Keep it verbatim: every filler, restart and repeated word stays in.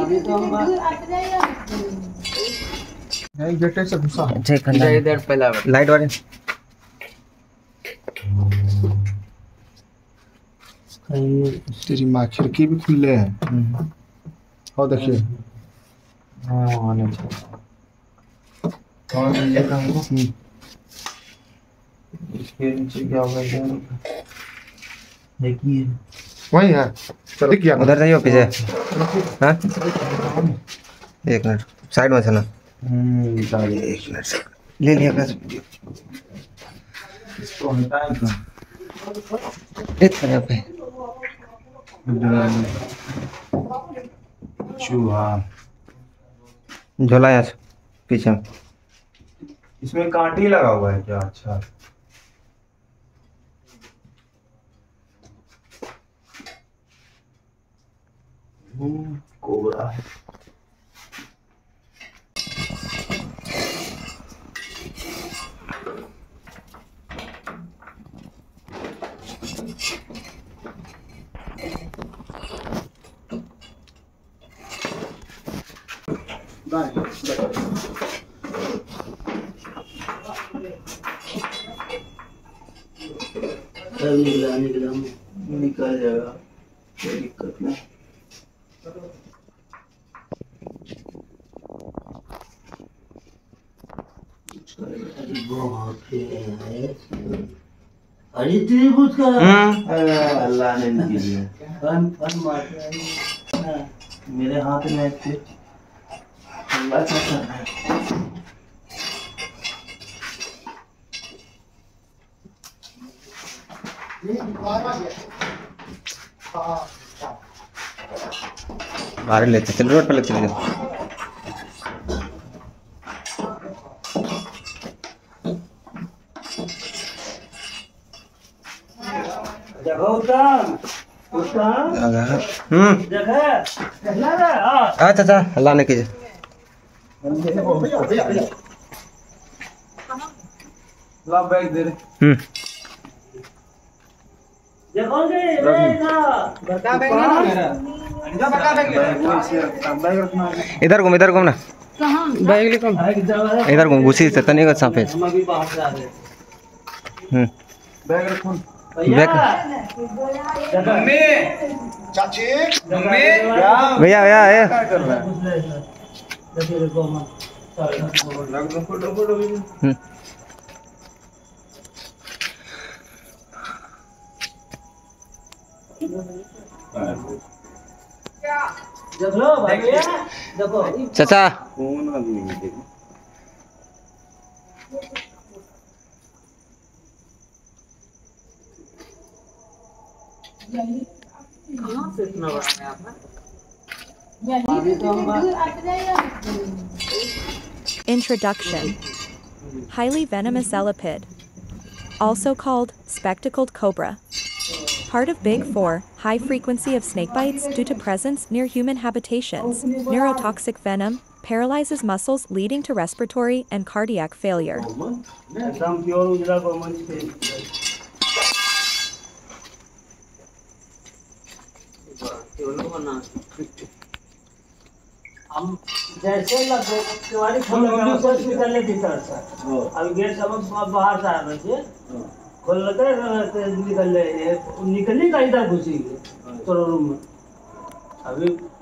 अभी तो हम नहीं गेट से घुसा चेक करना इधर पहला लाइट वाले तेरी माँ खिड़की भी खुले हैं। और देखिए हाँ आने चाहिए और ये हमको इसके नीचे क्या होगा यार देखिए वही है दिख गया उधर जाइए पीछे हाँ एक मिनट साइड में चलना हम्म एक मिनट ले लिया बस इसको हटाए तो इस तरह पे चूहा झोला यार पीछे इसमें कांटी लगा हुआ है क्या? अच्छा कोबरा है। निकला निकला निकल जाएगा कोई दिक्कत नहीं। अरे तेरे भूत का अल्लाह ने नहीं दिया फन फन मार मेरे हाथ में थे अल्लाह का करना है। बाहर लेते चल रोड पर ले चले जाओ जगह उतार उतार हम्म जगह कहना रे हां अच्छा अच्छा अल्लाह ने कीजिए ला बैग दे रे हम्म जगह दे रे ना बता बैग ना मेरा जो बता बैग रखना इधर घूम इधर घूम ना कहां बैग लेकर इधर घूम घुसी से तनी का सफेद हम अभी बाहर से आ रहे हम्म बैग रखो बैग मम्मी चाची मम्मी भैया भैया ए क्या कर रहा है? देखिए देखो हम लग दो फोटो फोटो भी हम्म देख लो भैया देखो चाचा कौन आदमी है? कहां से इतना बड़ा है आपने अभी तो हम Introduction. Highly venomous elipid, also called spectacled cobra. Part of Big Four, high frequency of snake bites due to presence near human habitations. Neurotoxic venom paralyzes muscles leading to respiratory and cardiac failure. एकदम pure उजला common से हम जैसे लगभग केवाड़ी खोल के से निकलने भीतर से अब गेट सब बाहर से आ रहे थे खोल लगे निकल ले निकलने का इधर घुसी तो रूम में अभी